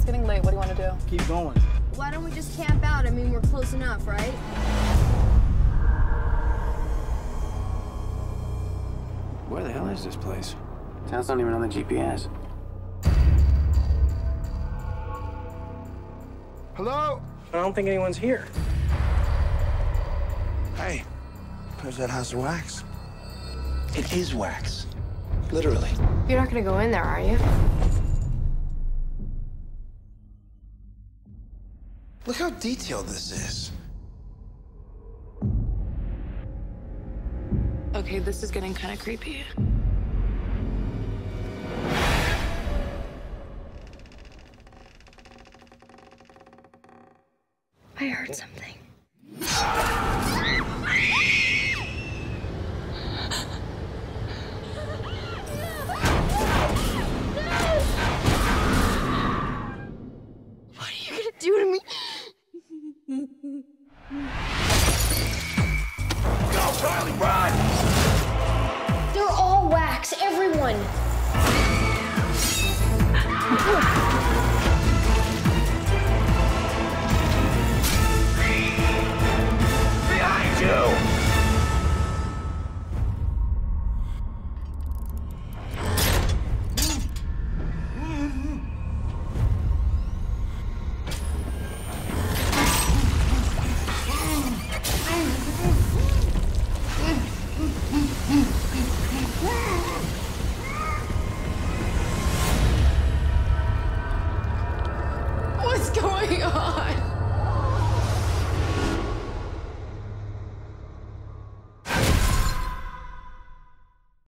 getting late. What do you want to do? Keep going. Why don't we just camp out? I mean, we're close enough, right? Where the hell is this place? Town's not even on the GPS. Hello? I don't think anyone's here. Hey, where's that house of wax? It is wax. Literally. You're not gonna go in there, are you? Look how detailed this is. Okay, this is getting kind of creepy. I heard something. What are you gonna do to me? Go, Charlie, run! They're all wax, everyone.